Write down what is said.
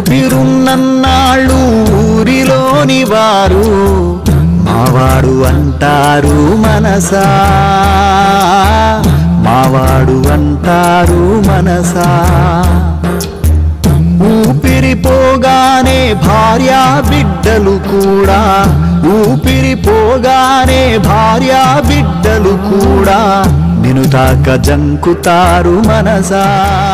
ఊపిరున్నన్నాళ్ళు ఊరిలోని వారు మావాడు అంటారు మనసా, మావాడు అంటారు మనసా. ఊపిరిపోగానే భార్యా బిడ్డలు కూడా, ఊపిరిపోగానే భార్యా బిడ్డలు కూడా నిన్ను తాక జంకుతారు మనసా.